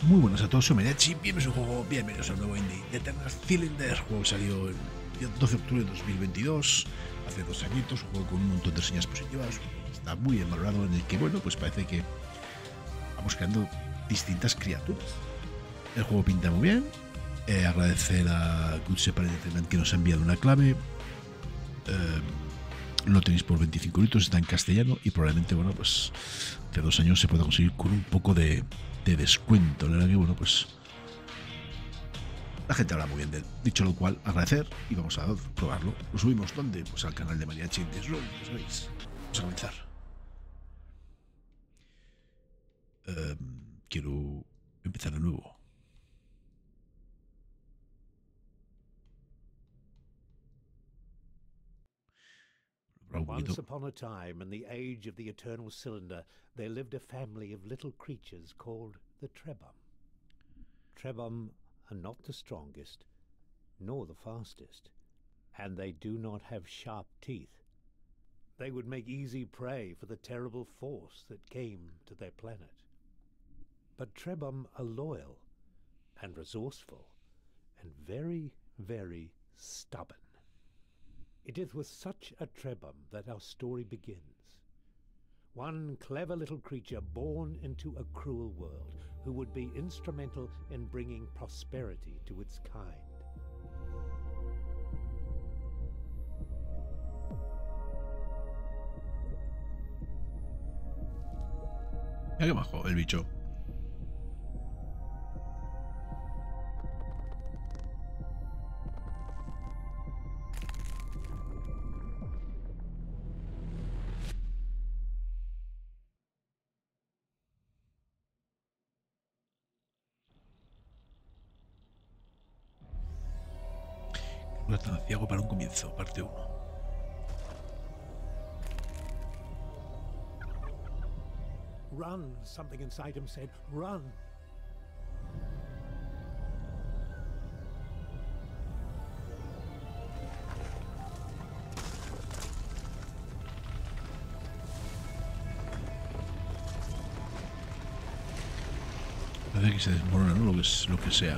Muy buenas a todos, soy Mediachi, bienvenidos a un juego, bienvenidos al nuevo indie de Eternal Cylinder. Juego que salió el 12 de octubre de 2022, hace 2 añitos, un juego con un montón de reseñas positivas, está muy bien valorado, en el que, bueno, pues parece que vamos creando distintas criaturas. El juego pinta muy bien, agradecer a Good Shepherd Entertainment que nos ha enviado una clave, lo tenéis por 25 litros, está en castellano y probablemente, bueno, pues de 2 años se pueda conseguir con un poco de descuento. La verdad que, bueno, pues la gente habla muy bien de él. Dicho lo cual, agradecer y vamos a probarlo. Lo subimos ¿dónde? Pues al canal de Mariachi in This Room, ya sabéis. Vamos a comenzar. Quiero empezar de nuevo. Once upon a time, in the age of the Eternal Cylinder, there lived a family of little creatures called the Trebhum. Trebhum are not the strongest, nor the fastest, and they do not have sharp teeth. They would make easy prey for the terrible force that came to their planet. But Trebhum are loyal and resourceful and very, very stubborn. It is with such a Trebhum that our story begins. One clever little creature born into a cruel world who would be instrumental in bringing prosperity to its kind. Mira qué majo el bicho. No tan ciego para un comienzo, parte 1. Run, something inside him said, run. Parece que se desmorona, ¿no? Lo que sea.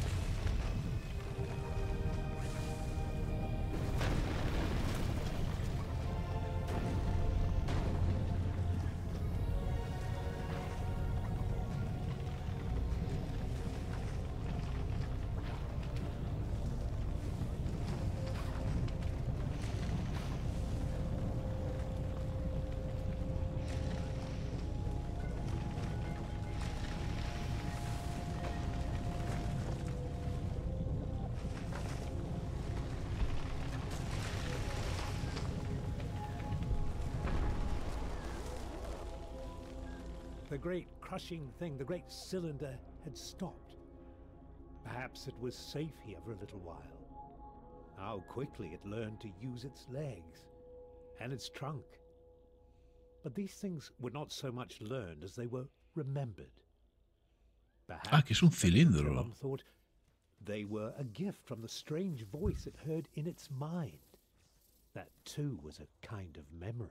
The great crushing thing, the great cylinder, had stopped. Perhaps it was safe here for a little while. How quickly it learned to use its legs and its trunk. But these things were not so much learned as they were remembered. Perhaps Que es un the cilindro. Trebhum thought they were a gift from the strange voice it heard in its mind. That too was a kind of memory.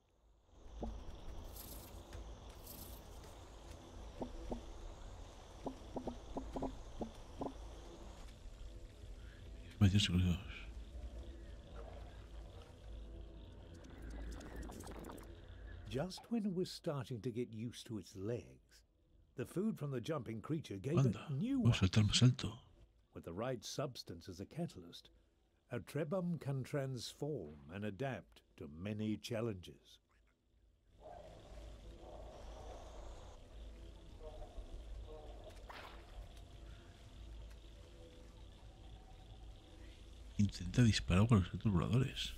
Just when it was starting to get used to its legs, the food from the jumping creature gave Anda, it new voy a saltar más alto. With the right substance as a catalyst, a Trebhum can transform and adapt to many challenges. Intenta disparar con los objetos voladores.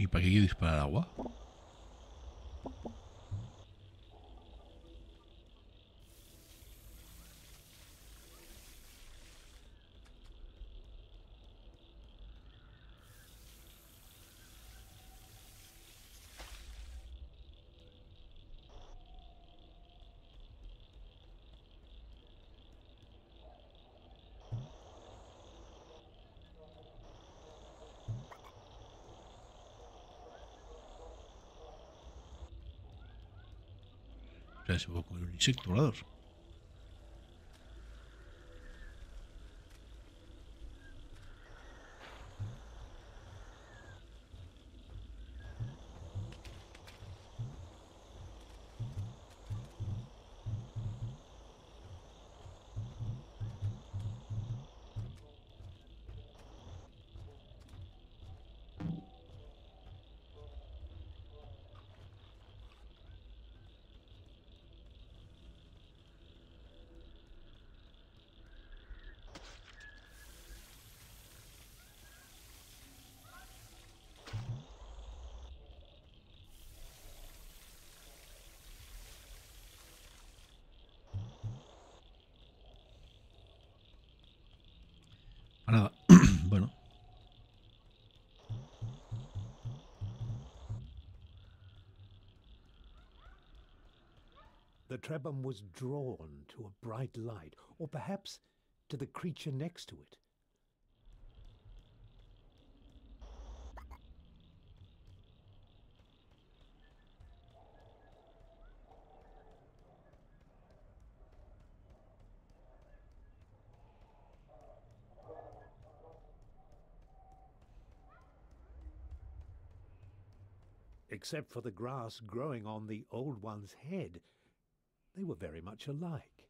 para qué quiero disparar agua? O sea, se puede comer un insecto volador. Nada. Bueno. The Trebhum was drawn to a bright light, or perhaps to the creature next to it. Except for the grass growing on the old one's head, they were very much alike.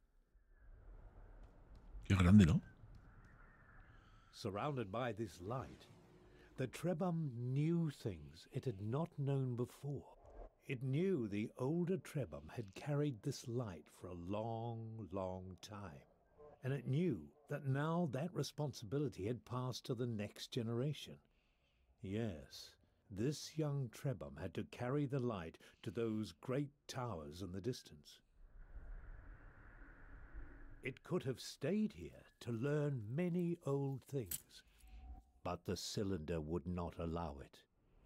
Qué grande, ¿no? Surrounded by this light, the Trebhum knew things it had not known before. It knew the older Trebhum had carried this light for a long, long time. And it knew that now that responsibility had passed to the next generation. Yes, this young Trebhum had to carry the light to those great towers in the distance. It could have stayed here to learn many old things, but the cylinder would not allow it.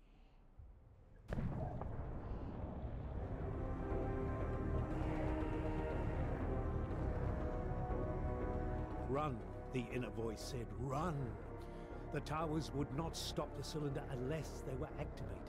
Run, the inner voice said, run. The towers would not stop the cylinder unless they were activated.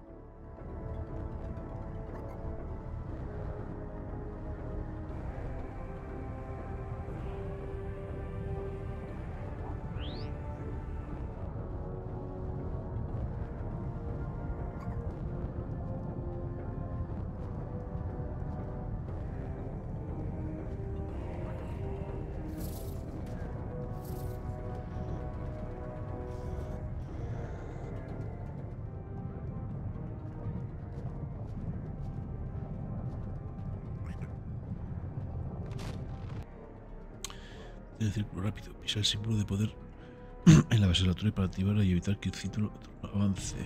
En el círculo rápido, pisa el símbolo de poder en la base de la torre para activarla y evitar que el círculo avance.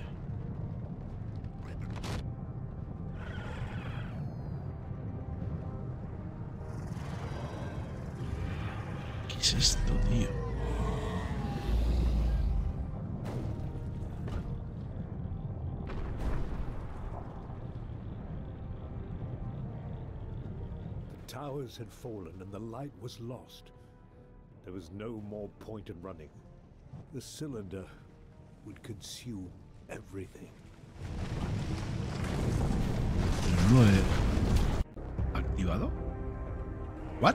¿Qué es esto, tío? The towers had fallen and the light was lost. There was no more point in running. The cylinder would consume everything. ¿Pero no he activado? ¿What?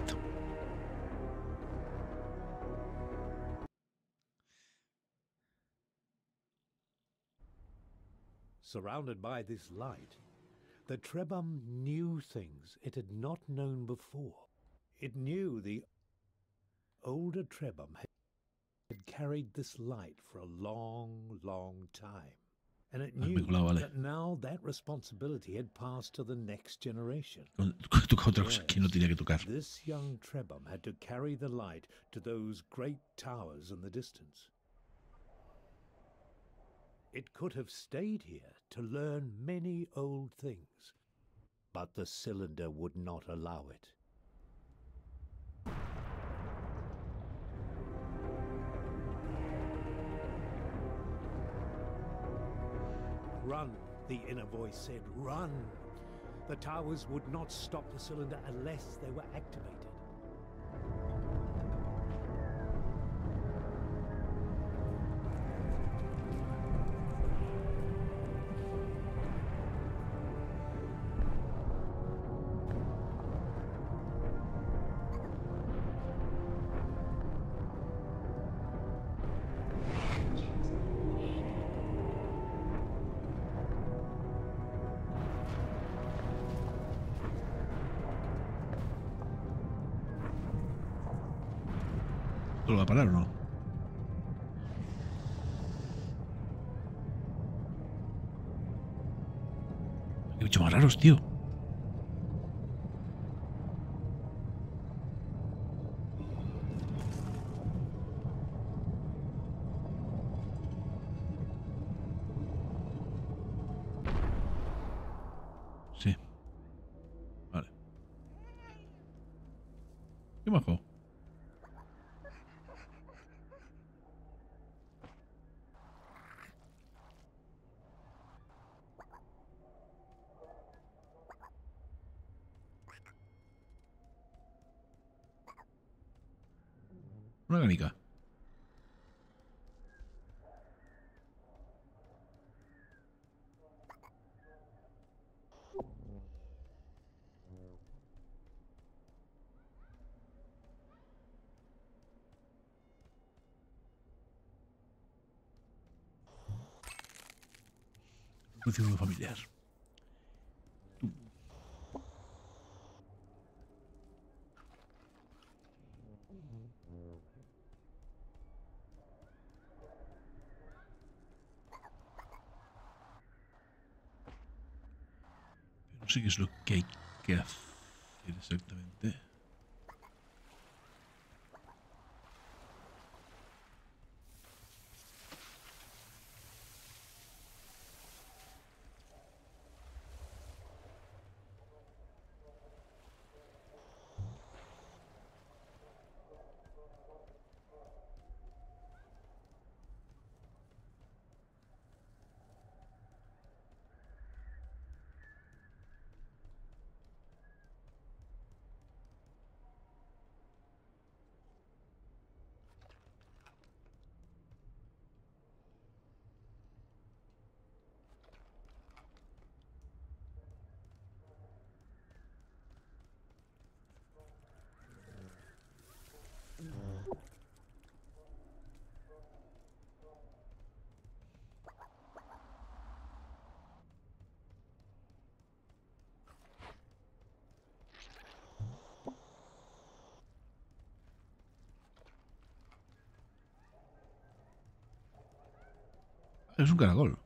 Surrounded by this light, the Trebhum knew things it had not known before. It knew the older Trebhum had carried this light for a long, long time. And it knew that now that responsibility had passed to the next generation. Toca otra cosa que no tenía que tocar. This young Trebhum had to carry the light to those great towers in the distance. It could have stayed here to learn many old things, but the cylinder would not allow it. Run, the inner voice said, run! The towers would not stop the cylinder unless they were activated. ¿Lo va a parar o no? Qué bicho más raros, tío. Sí. Vale. ¿Qué majo? Una canica. Un círculo familiar. No sé qué es lo que hay que hacer exactamente. Es un caracol.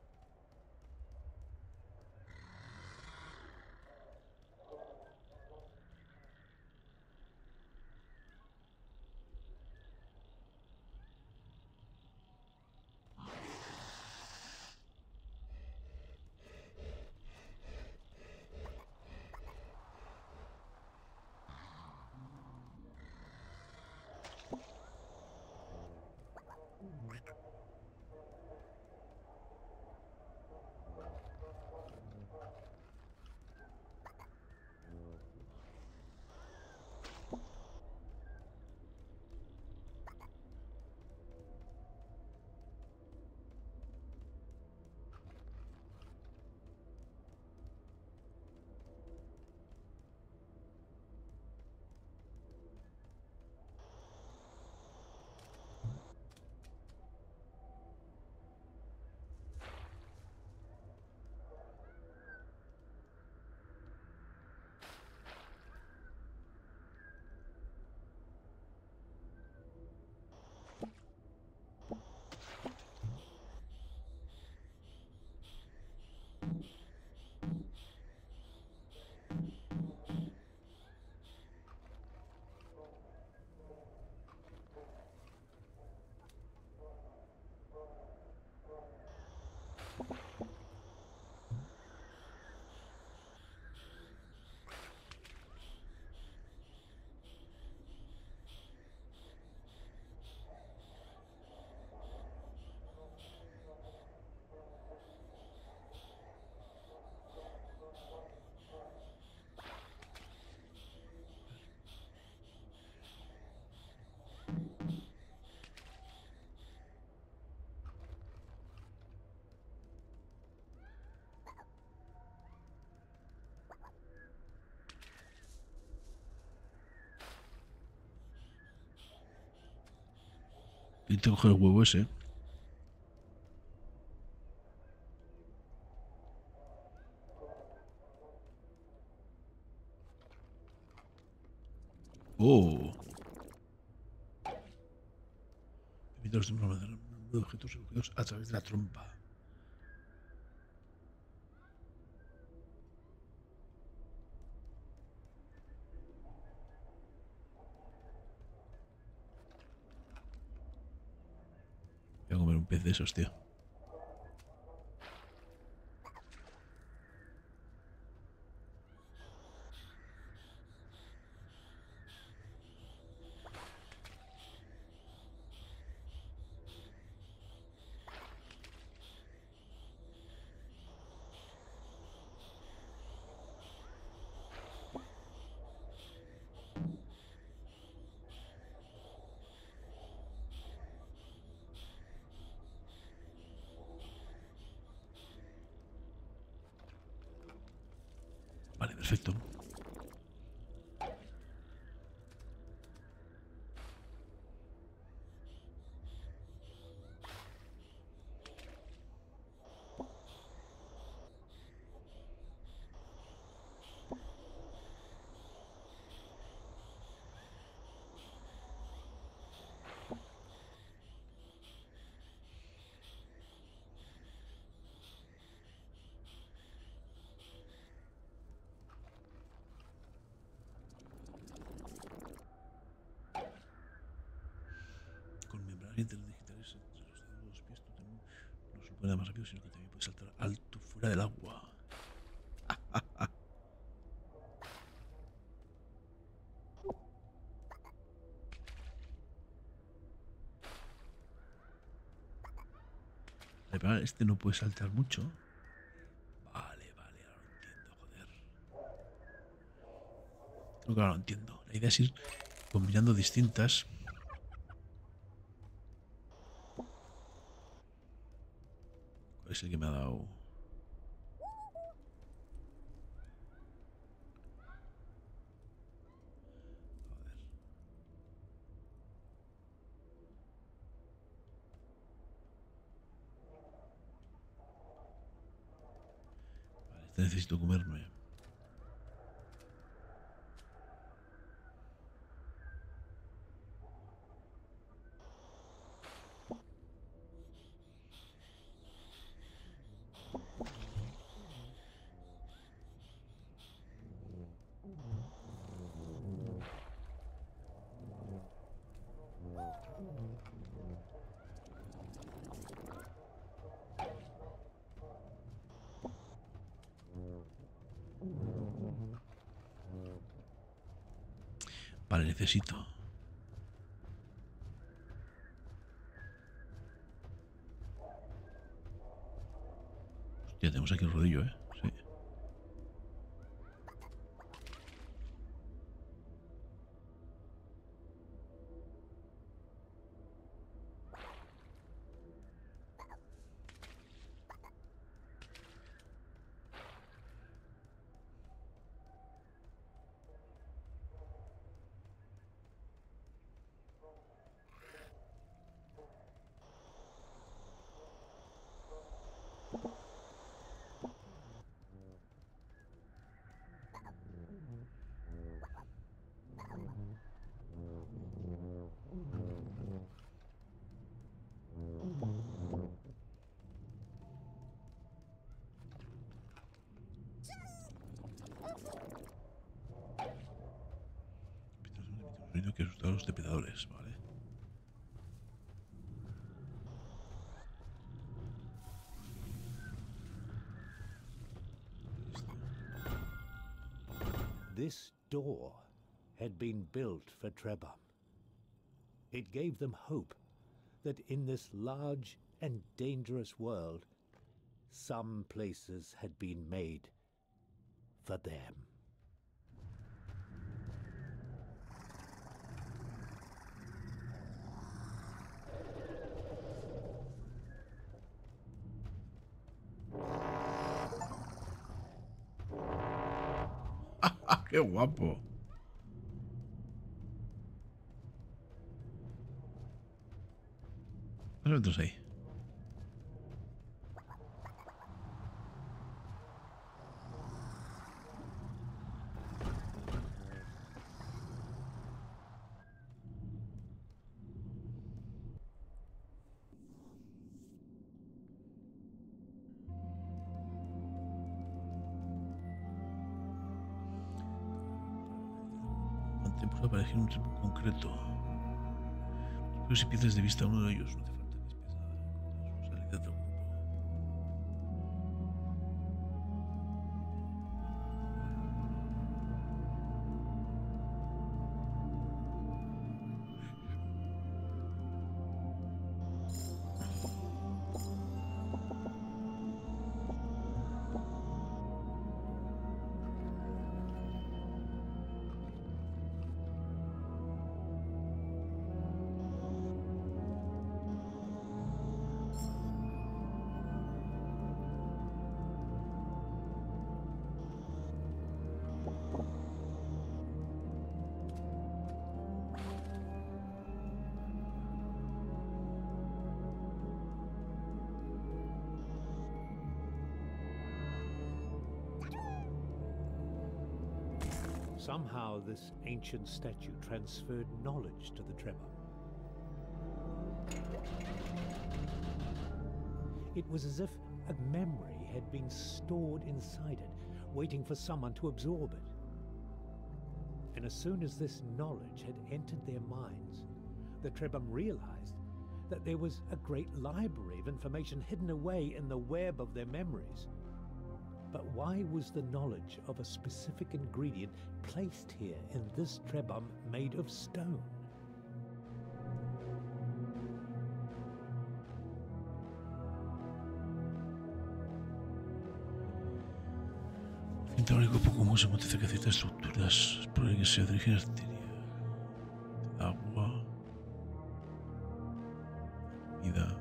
Y te coge el huevo ese. Oh. Evita los de objetos recogidos a través de la trompa. Voy a comer un pez de esos, tío. Vale, perfecto. Con membranas interdigitales entre los dedos de los pies, tú también no solo puedes nada más rápido, sino que también puedes saltar alto fuera del agua. Vale, este no puede saltar mucho. Vale, vale, ahora lo entiendo, joder. Creo que ahora lo entiendo. La idea es ir combinando distintas. ¿Cuál es el que me ha dado? Vale, este necesito comerme. Vale, necesito. Hostia, tenemos aquí el rodillo, ¿eh? Sí. Un sonido que asusta a los depredadores, ¿vale? This door had been built for Trebhum. It gave them hope that in this large and dangerous world, some places had been made for them. ¡Qué guapo! ¿Cuántos metros hay? Mantempos para elegir un tiempo concreto. Pero si pierdes de vista a uno de ellos, no te falta que es pesada su salida del grupo. Somehow this ancient statue transferred knowledge to the Trebhum. It was as if a memory had been stored inside it, waiting for someone to absorb it. And as soon as this knowledge had entered their minds, the Trebhum realized that there was a great library of information hidden away in the web of their memories. But why was the knowledge of a specific ingredient placed here in this Trebhum made of stone? El teórico poco común se motiza que ciertas estructuras pueden que sea de origen arterial, agua, comida.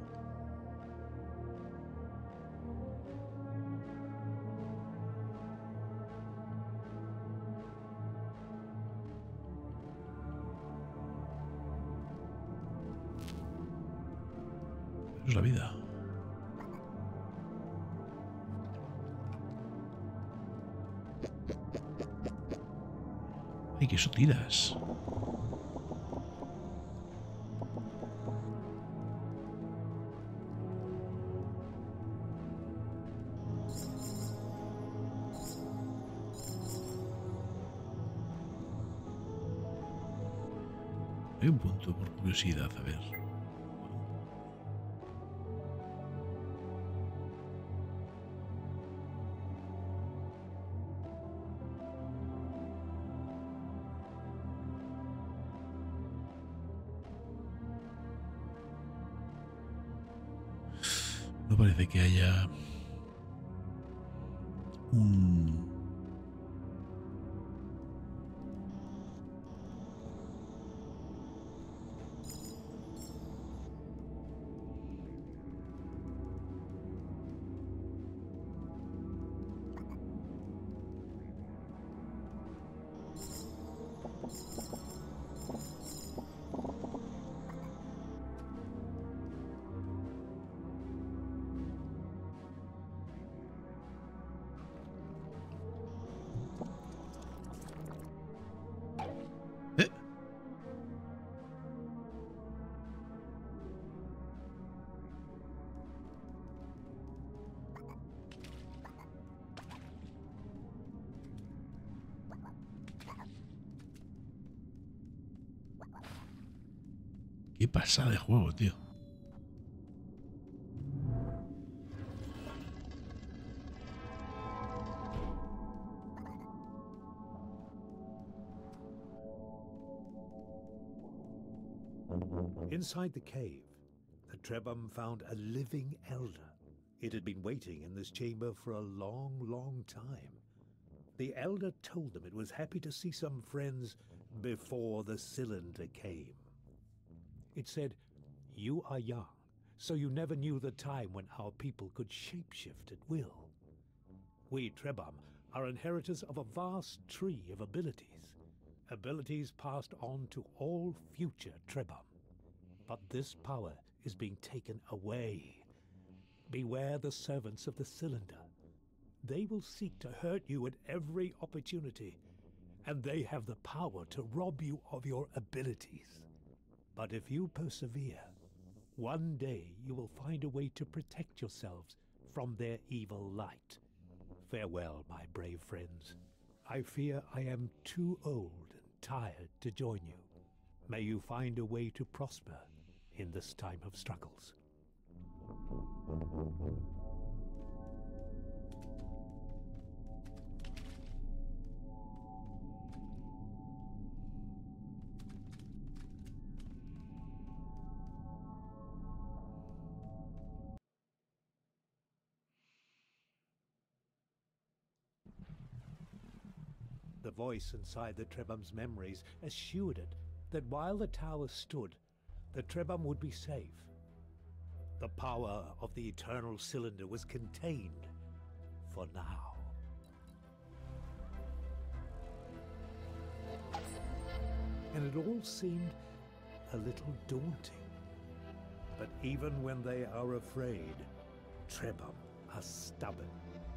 Es la vida. ¡Ay, qué sutilas! Hay un punto por curiosidad, a ver. No parece que haya un... Qué pasada de juego, tío. Inside the cave, the Trebhum found a living elder. It had been waiting in this chamber for a long, long time. The elder told them it was happy to see some friends before the cylinder came. It said, "You are young, so you never knew the time when our people could shapeshift at will. We Trebhum are inheritors of a vast tree of abilities, abilities passed on to all future Trebhum. But this power is being taken away. Beware the servants of the cylinder. They will seek to hurt you at every opportunity, and they have the power to rob you of your abilities. But if you persevere, one day you will find a way to protect yourselves from their evil light. Farewell, my brave friends. I fear I am too old and tired to join you. May you find a way to prosper in this time of struggles. The voice inside the Trebhum's memories assured it that while the tower stood, the Trebhum would be safe. The power of the Eternal Cylinder was contained for now. And it all seemed a little daunting. But even when they are afraid, Trebhum are stubborn.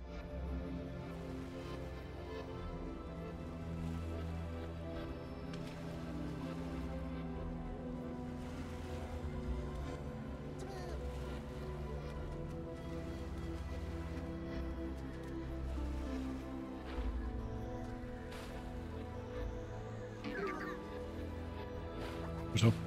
What's up?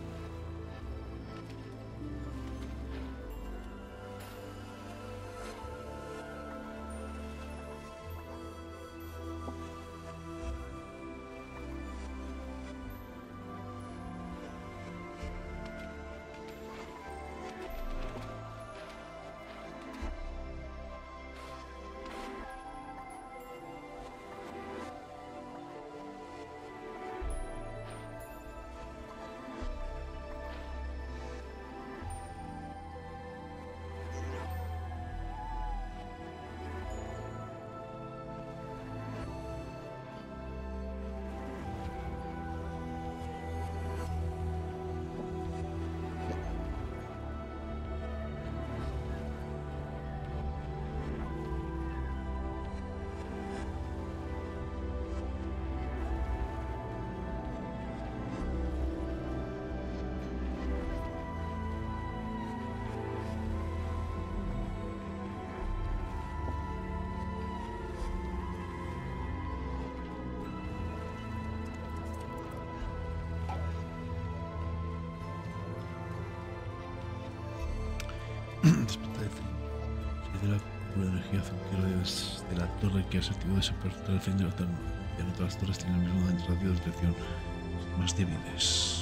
De la cúpula de energía azul que rodea desde la torre que has activado esa apertura del centro ya no todas las torres tienen el mismo daño radio de detección más débiles.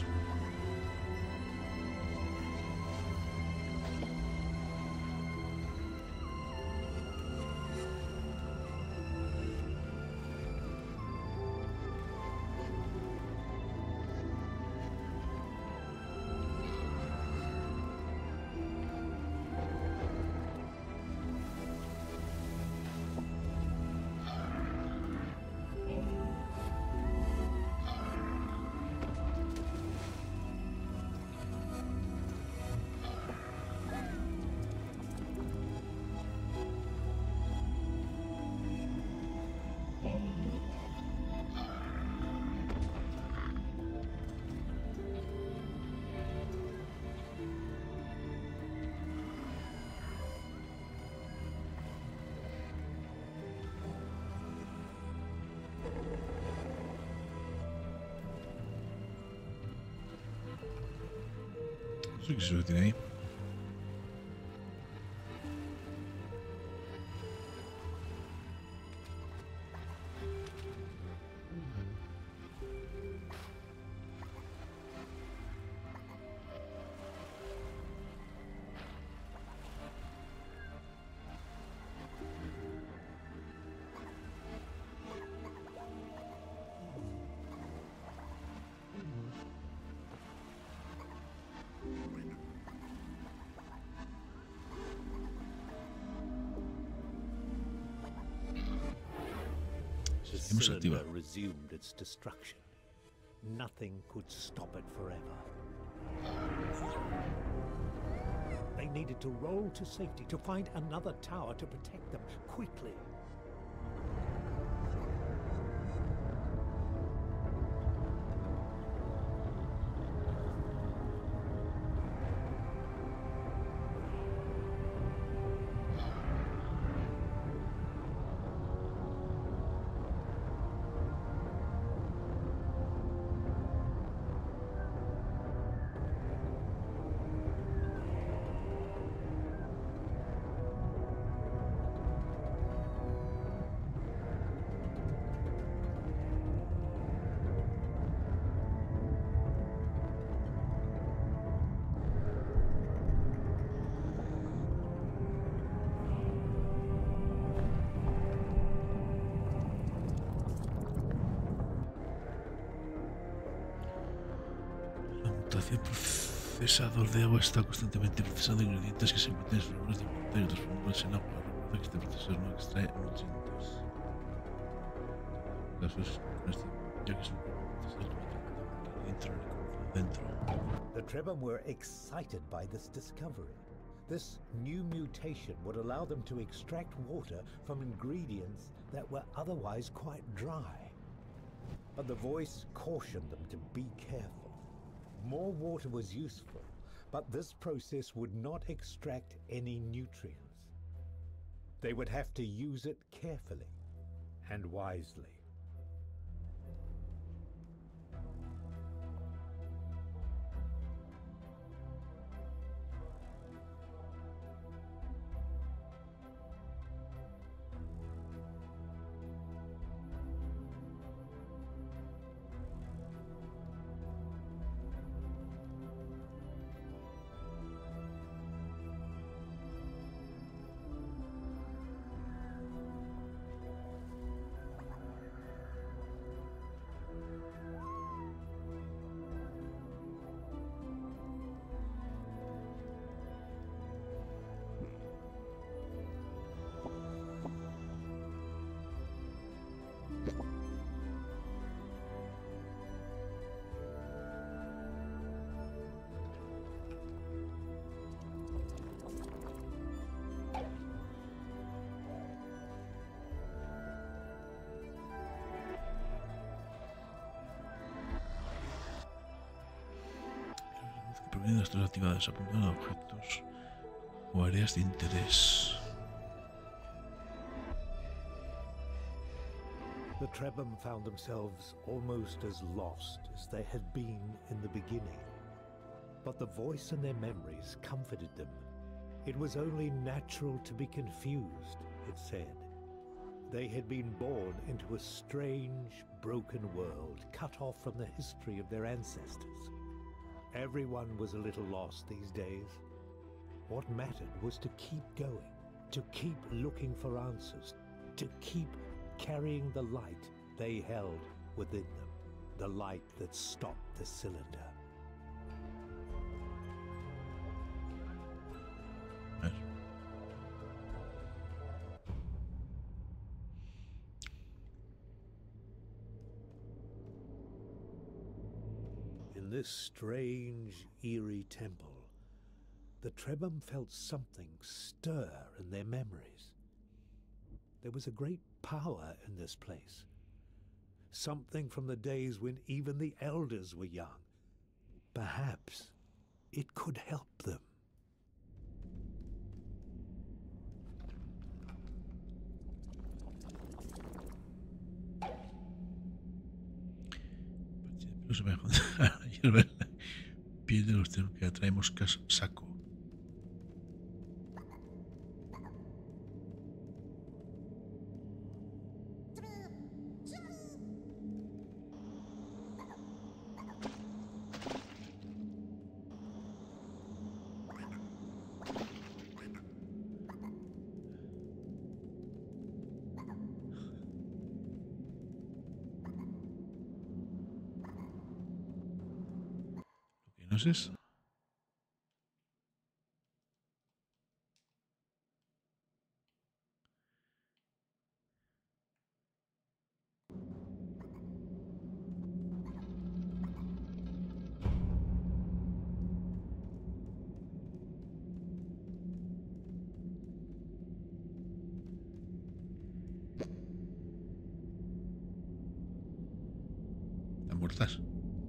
No sé qué se lo tiene ahí. Hemos cylinder activado. resumed its destruction. Nothing could stop it forever. They needed to roll to safety, to find another tower to protect them quickly. La mutación procesador de agua está constantemente procesando ingredientes que se encuentran en sus fórmulas de inventario y transformándolos en agua. Recuerda que este procesador no extrae nutrientes. Eso es ya que es un procesador automático dentro dentro. The Trebhum were excited by this discovery. This new mutation would allow them to extract water from ingredients that were otherwise quite dry. But the voice cautioned them to be careful. More water was useful, but this process would not extract any nutrients. They would have to use it carefully and wisely. Provienen de estas actividades apuntando a objetos o áreas de interés. The Trebhum found themselves almost as lost as they had been in the beginning. But the voice in their memories comforted them. It was only natural to be confused, it said. They had been born into a strange, broken world, cut off from the history of their ancestors. Everyone was a little lost these days. What mattered was to keep going, to keep looking for answers, to keep carrying the light they held within them, the light that stopped the cylinder. In this strange, eerie temple, the Trebhum felt something stir in their memories. There was a great power in this place. Something from the days when even the elders were young. Perhaps it could help them. No se me va a contar. Hierve la piel de los que atraemos saco. ¿No es eso? estás?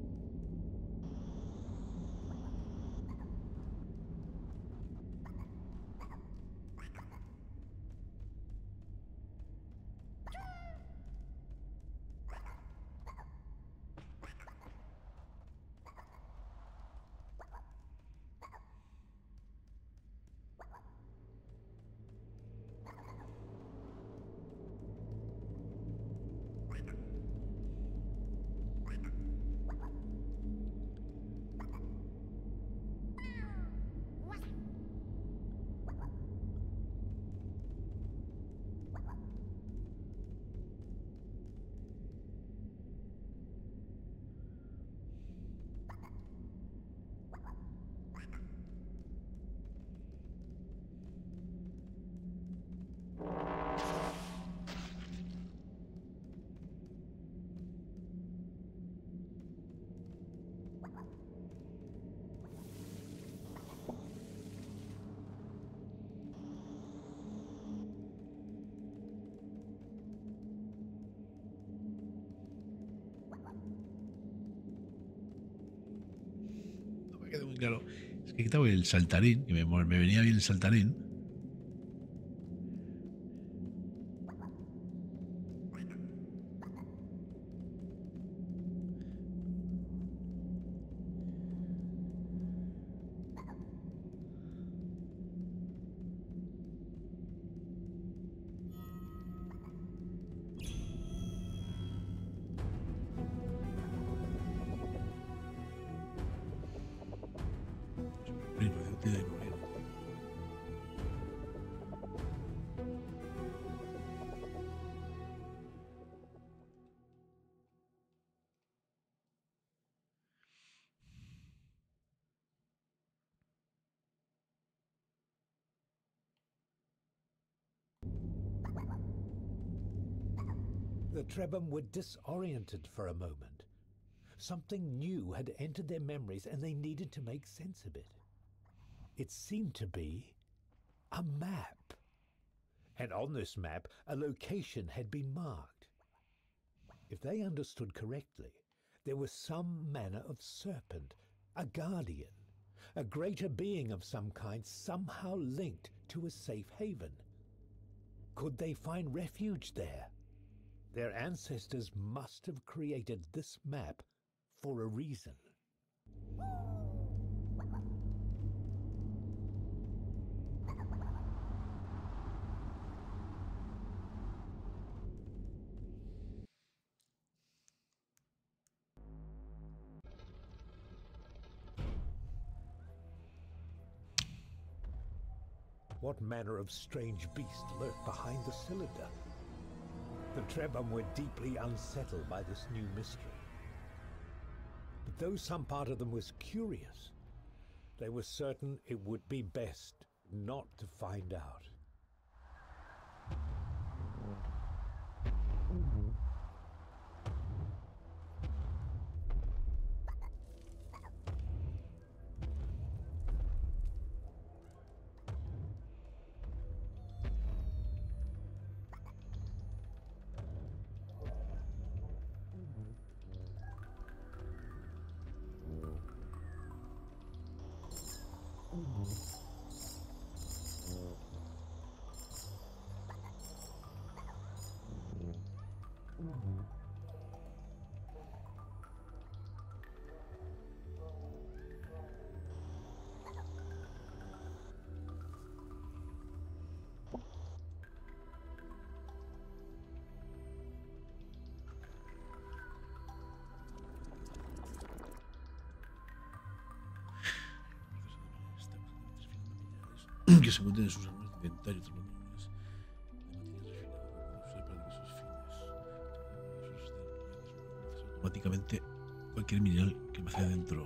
No me quedó muy claro. Es que he quitado el saltarín, que me venía bien el saltarín. The Trebham were disoriented for a moment. Something new had entered their memories and they needed to make sense of it. It seemed to be a map. And on this map, a location had been marked. If they understood correctly, there was some manner of serpent, a guardian, a greater being of some kind somehow linked to a safe haven. Could they find refuge there? Their ancestors must have created this map for a reason. What manner of strange beast lurked behind the cylinder? The Trebham were deeply unsettled by this new mystery. But though some part of them was curious, they were certain it would be best not to find out. Que se encuentren en sus armas de inventario otros materiales refinados para diversos fines. Automáticamente cualquier mineral que me hace dentro.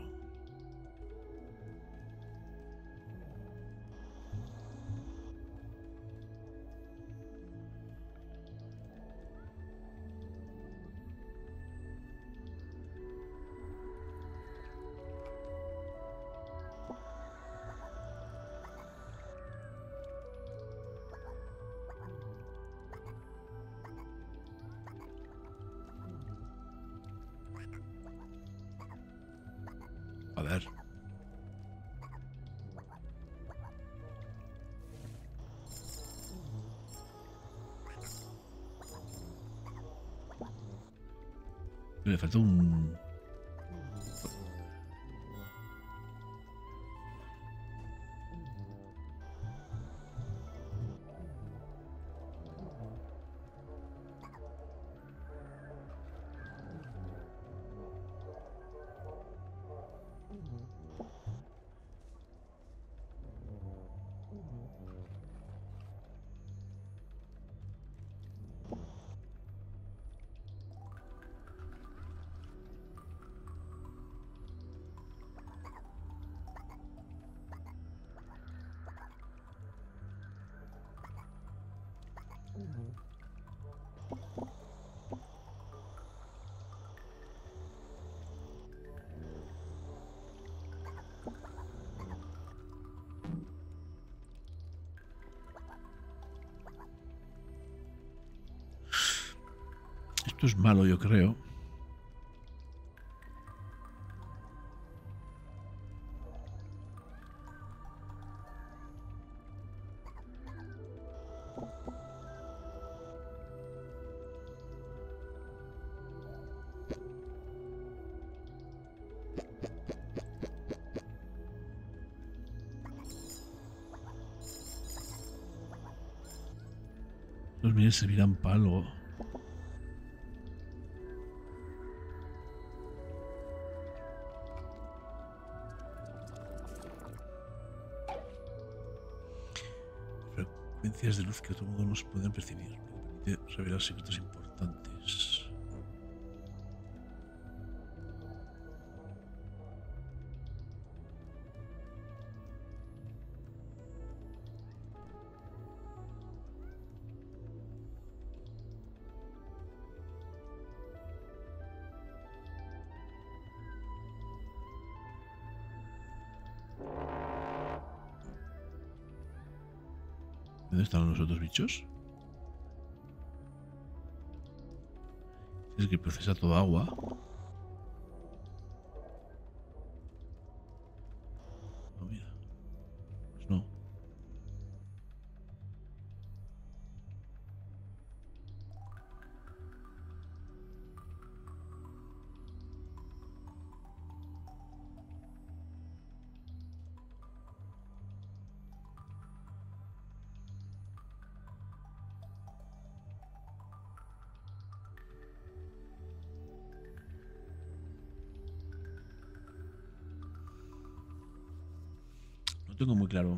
Le falta un... Esto es malo, yo creo. Los miles servirán para algo. Frecuencias de luz que otro modo no se pueden percibir. Permite revelar secretos importantes. ¿Dónde están los otros bichos? Es que procesa toda agua. Oh, mira. Pues no. No tengo muy claro.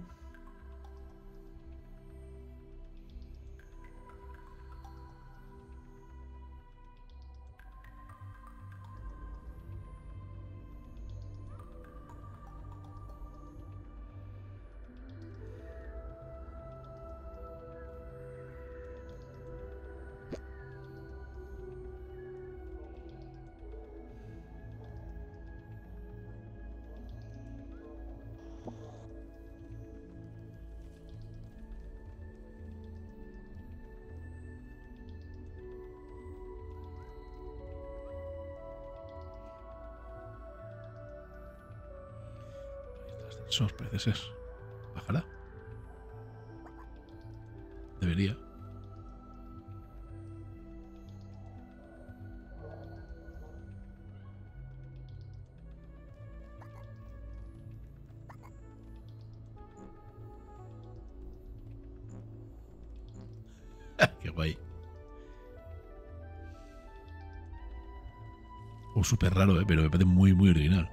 Eso parece ser. Bajará. Debería. Qué guay. O súper raro, pero me parece muy, muy original.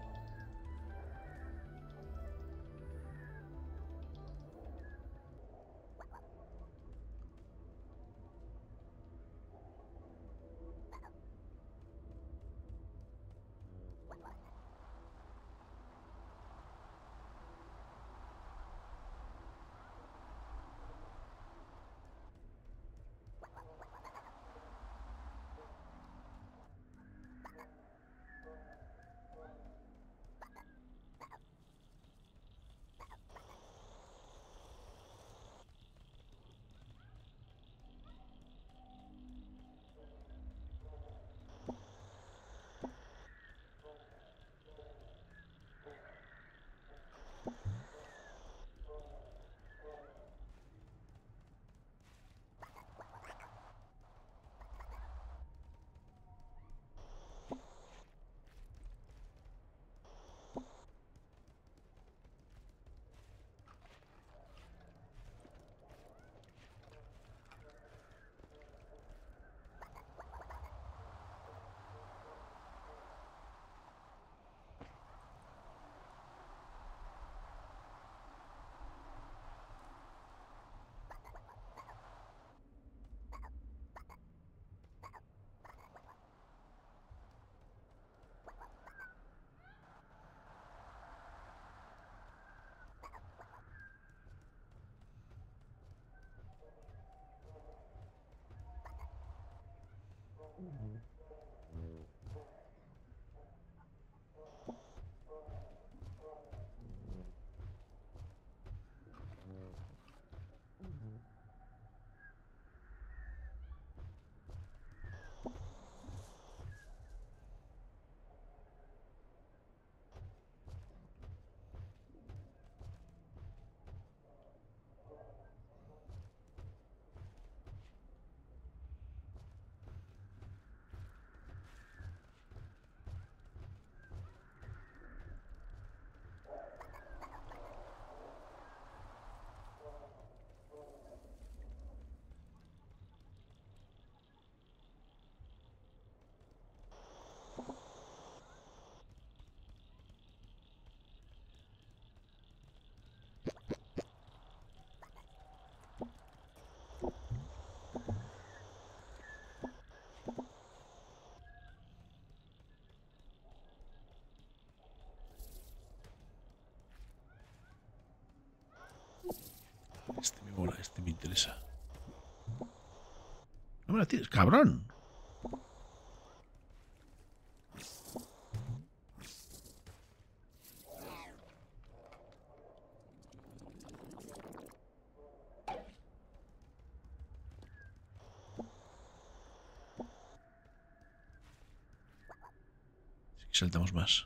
Este me mola, este me interesa. No me la tires, cabrón. Sí que saltamos más.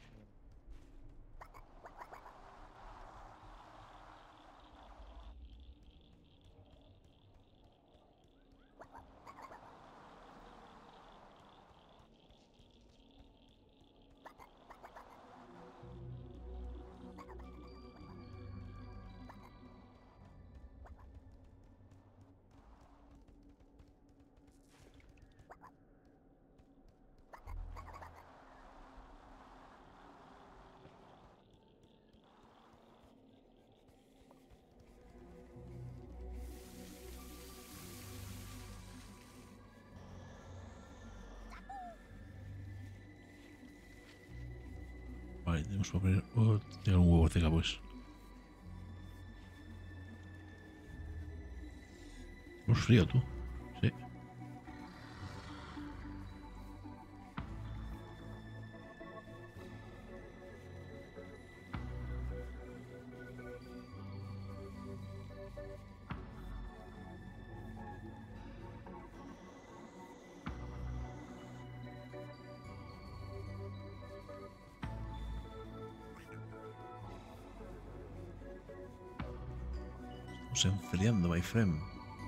Vale, tenemos que poner... Oh, tengo un huevo cerca, pues. Tenemos frío, tú. Sí. Estamos enfriando, my friend.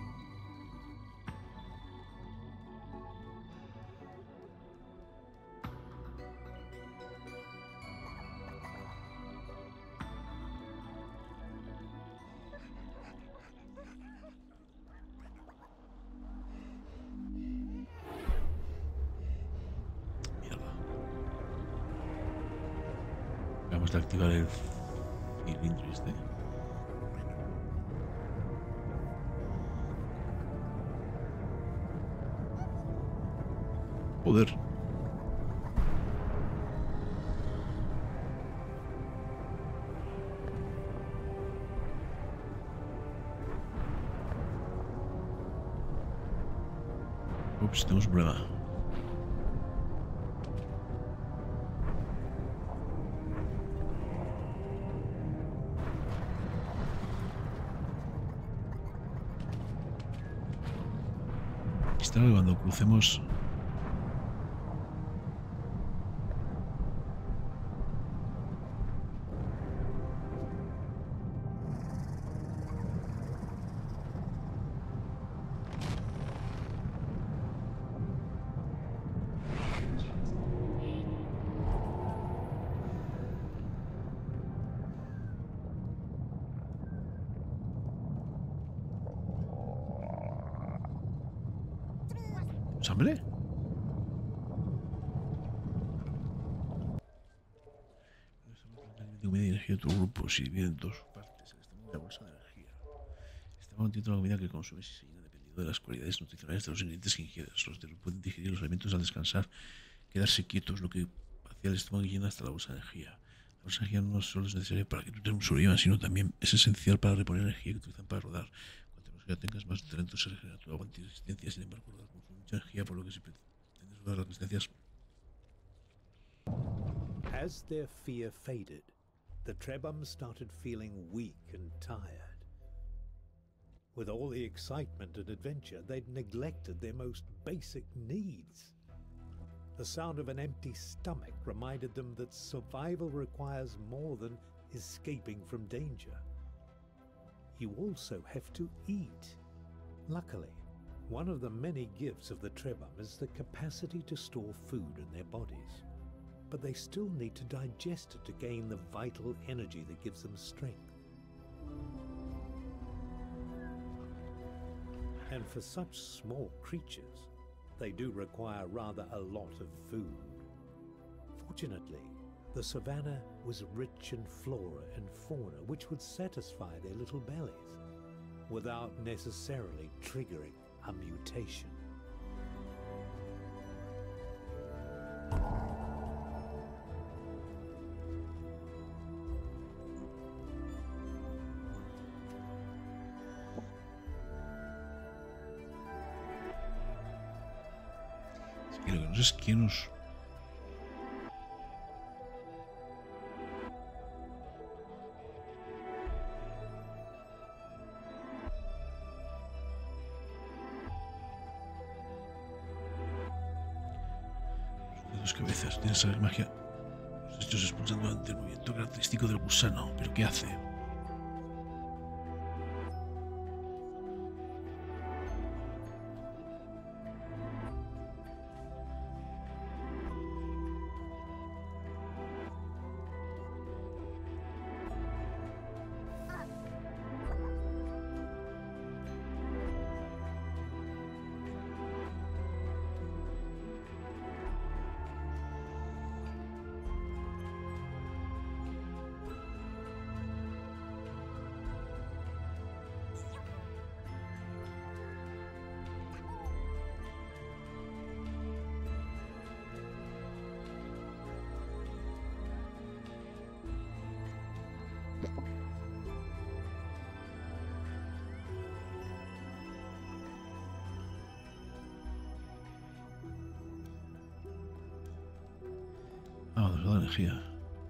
Mierda. Acabamos de activar el cilindro este. Joder. Ups, tenemos un problema. Está cuando crucemos... ¿Hambre? De comida y energía de tu grupo se divide en dos partes. El estómago y la bolsa de energía. El estómago contiene toda la comida que consumes y se llena dependiendo de las cualidades nutricionales de los ingredientes que ingieres. Los dedos pueden digerir los alimentos al descansar, quedarse quietos, lo que hacia el estómago y llena hasta la bolsa de energía. La bolsa de energía no solo es necesaria para que tú te sobrevivan, sino también es esencial para reponer energía que utilizan para rodar. Cuanto más energía tengas, más talento se regenera tu aguante y resistencia. Sin embargo, rodar consume mucha energía, por lo que si pretendes rodar las resistencias. As their fear faded, the Trebum started feeling weak and tired. With all the excitement and adventure, they'd neglected their most basic needs. The sound of an empty stomach reminded them that survival requires more than escaping from danger. You also have to eat. Luckily, one of the many gifts of the Trebum is the capacity to store food in their bodies. But they still need to digest it to gain the vital energy that gives them strength. And for such small creatures, they do require rather a lot of food. Fortunately, the savannah was rich in flora and fauna which would satisfy their little bellies without necessarily triggering a mutation. Y lo que no sé es quién nos... Dos cabezas, tiene que saber magia. Los hechos expulsan durante el movimiento característico del gusano. ¿Pero qué hace? Ah, nos da energía.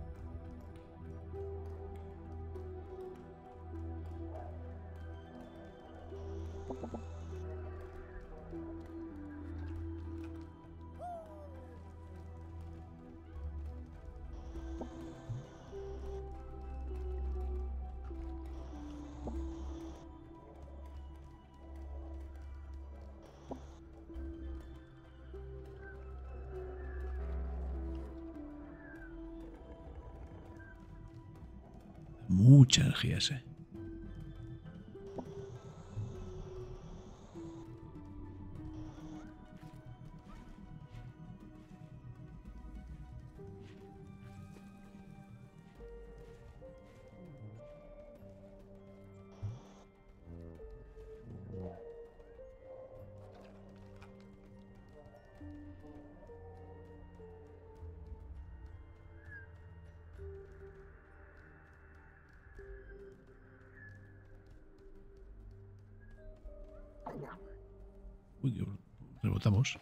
Mucha energía ese. Uy, que rebotamos.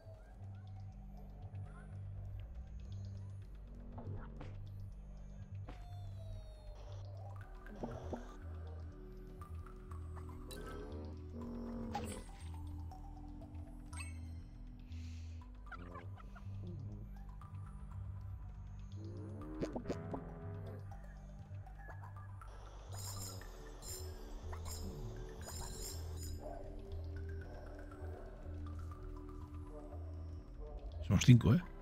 Somos 5, ¿eh?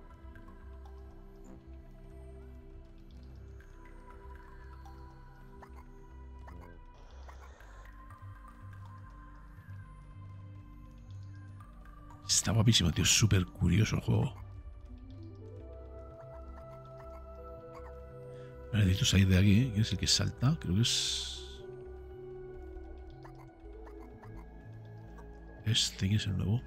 Está guapísimo, tío. Es súper curioso el juego. Necesito salir de aquí, ¿eh? ¿Quién es el que salta? Creo que es... Este, ¿quién es el nuevo?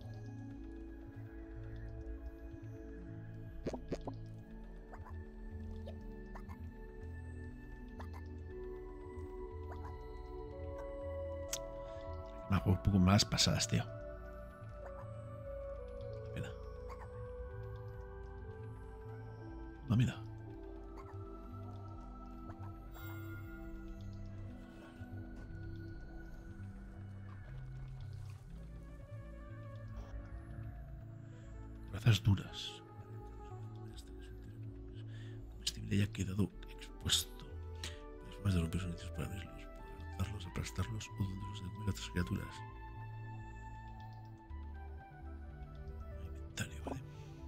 Me hago un poco más pasadas, tío. Mira. No, mira. Corazas duras. Comestible ya ha quedado expuesto. Las formas de romper son necesarias para abrirlos, lanzarlos, aplastarlos o donde los decomen otras criaturas. Inventario, vale.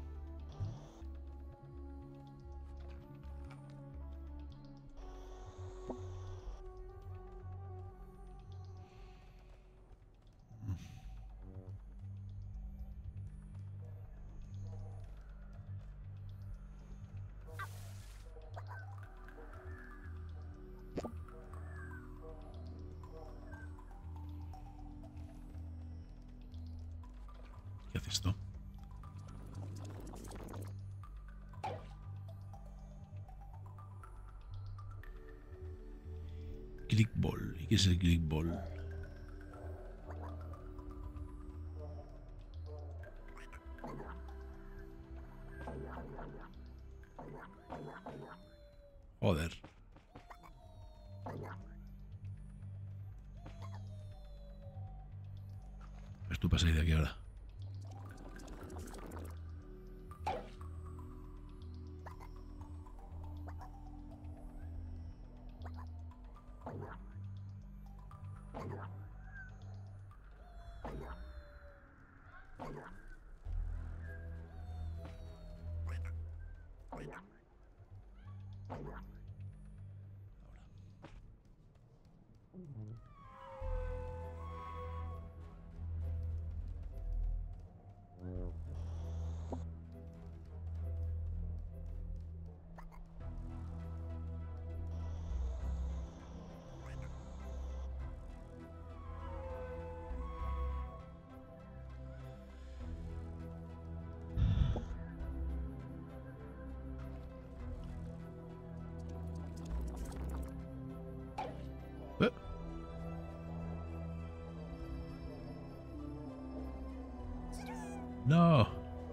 ¿Qué hace esto? Clickball. ¿Y qué es el clickball? Pues tú pasas de aquí ahora. No.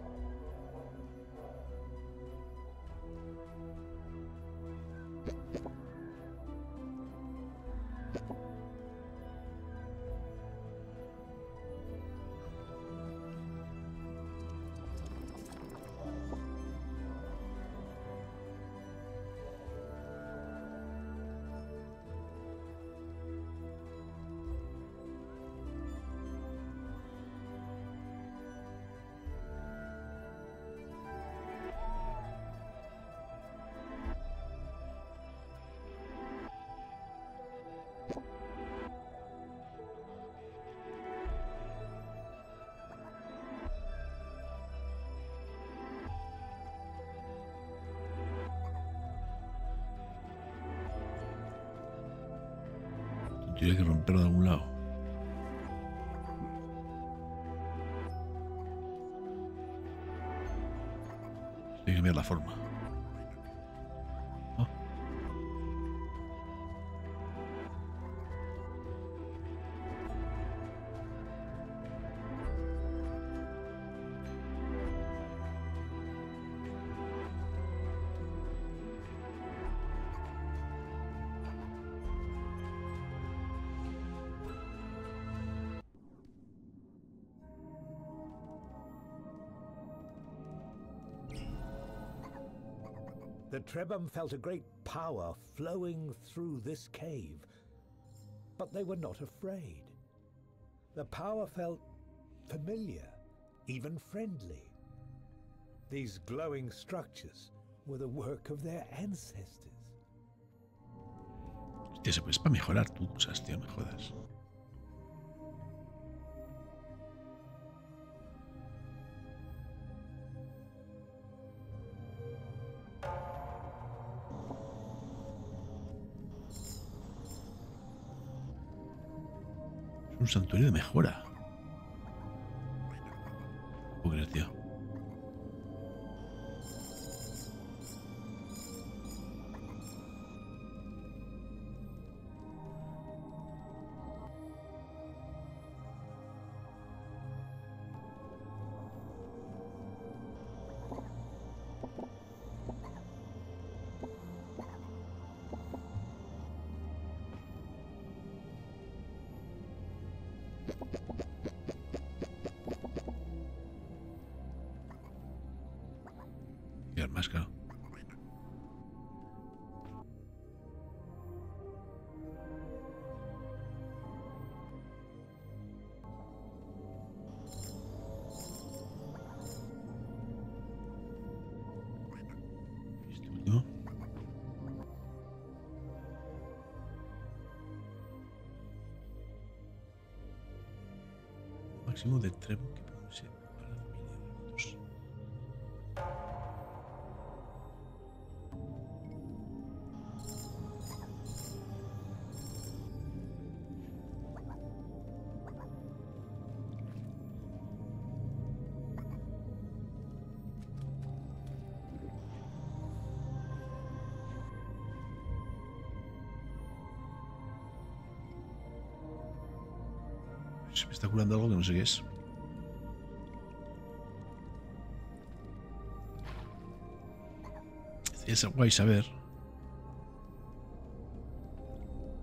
Tendría que romperlo de algún lado. Hay que cambiar la forma. ¿No? The Trebhum felt a great power flowing through this cave, but they were not afraid. The power felt familiar, even friendly. These glowing structures were the work of their ancestors. Hostia, se puede para mejorar tú cosas, tío, me jodas. Un santuario de mejora. No puedo creer, tío. Y más claro. Este último. Máximo de Trebhum que podemos ser para la familia de remotos. Se me está curando algo que no sé qué es. Es guay saber.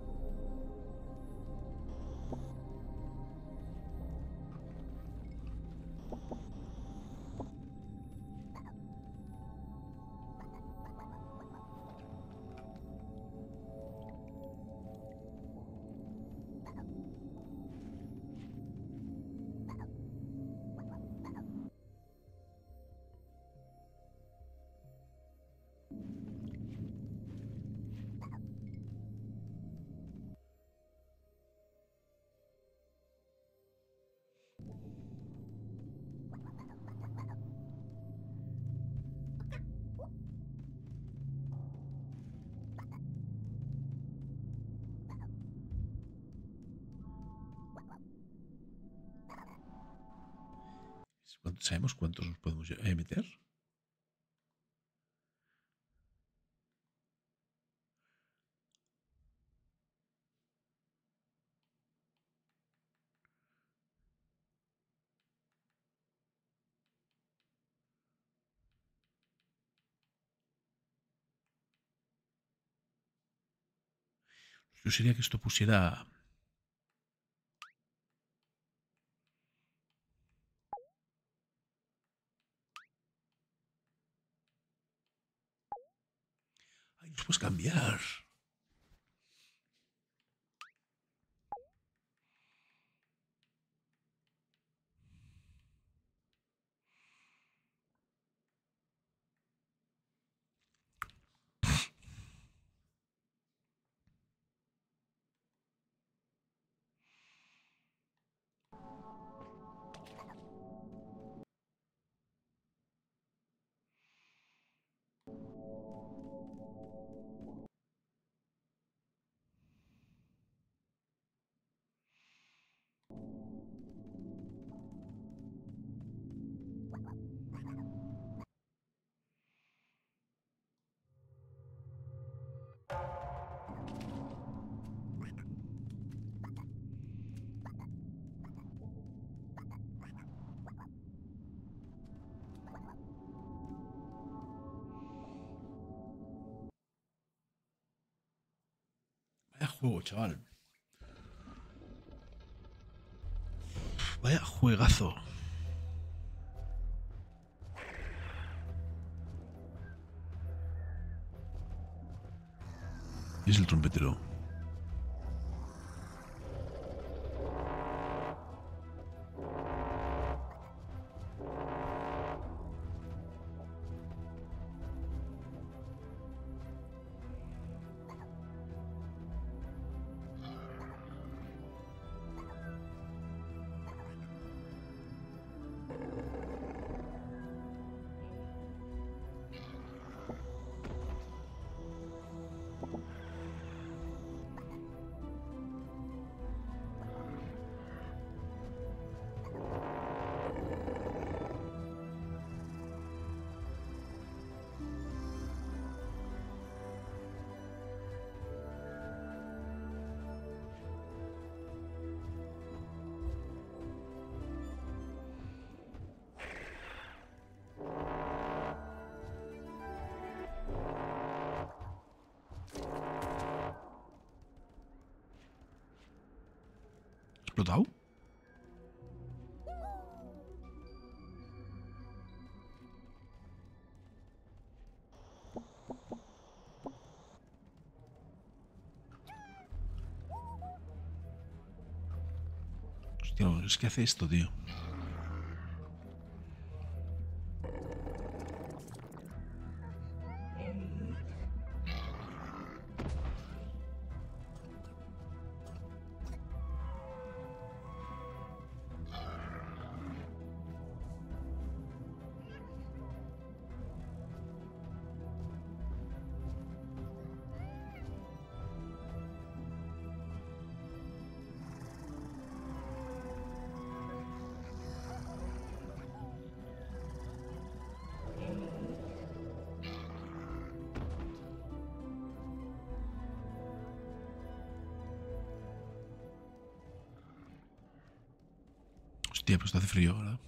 ¿Sabemos cuántos nos podemos meter? Yo sería que esto pusiera... Ay, nos puedes cambiar. Vaya juego, chaval. Vaya juegazo. Es el trompetero. ¿Explotado? Hostia, es que hace esto, tío. Hostia, pues hace frío, ¿verdad?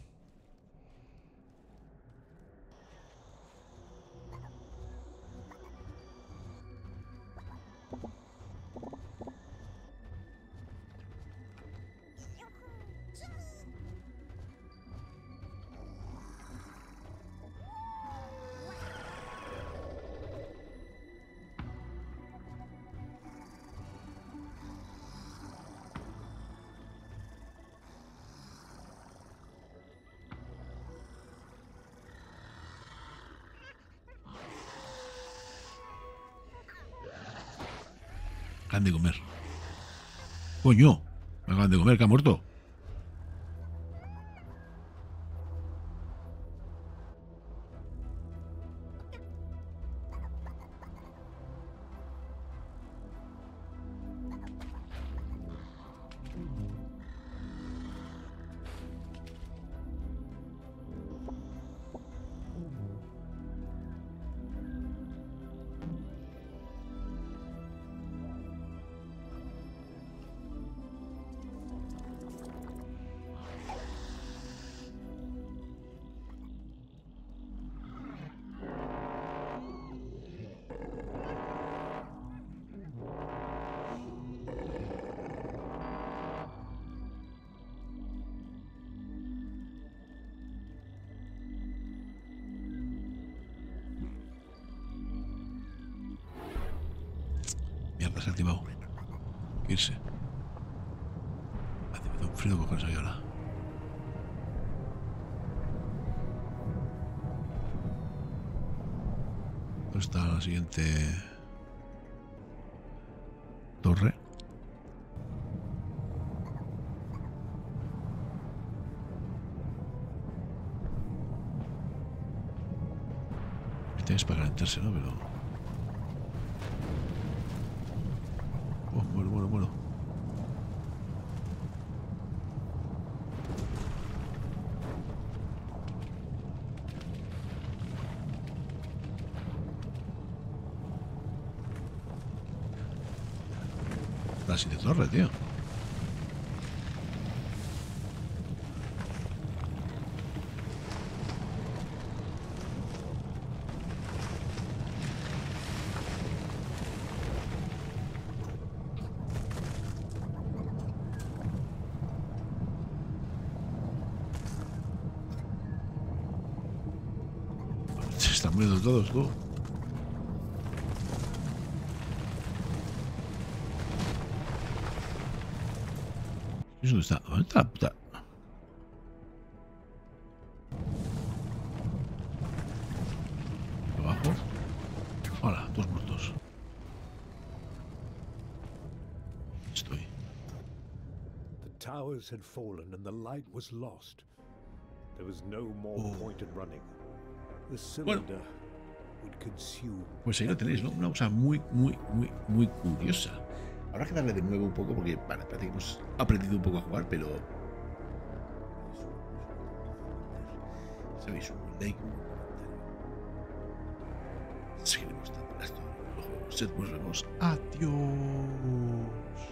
Acaban de comer. Coño, me acaban de comer, que ha muerto. desactivado. Irse. Hace un frío cojones ahí ahora. ¿Dónde está la siguiente torre? Este es para calentarse, ¿no? Pero... Oh, muero. La siguiente torre, tío. Se están muriendo todos, tú. ¿Y dónde está? ¿Dónde está la puta? Abajo. Hola, dos muertos. Estoy. The towers had fallen and the light was lost. There was no more point in running. The cylinder would consume. Pues ahí lo tenéis, ¿no? Una cosa muy curiosa. Habrá que darle de nuevo un poco porque, vale, parece que hemos aprendido un poco a jugar, pero... ¿Sabéis? Un like, un comentario. Seguiremos dando esto. Nos vemos. Adiós.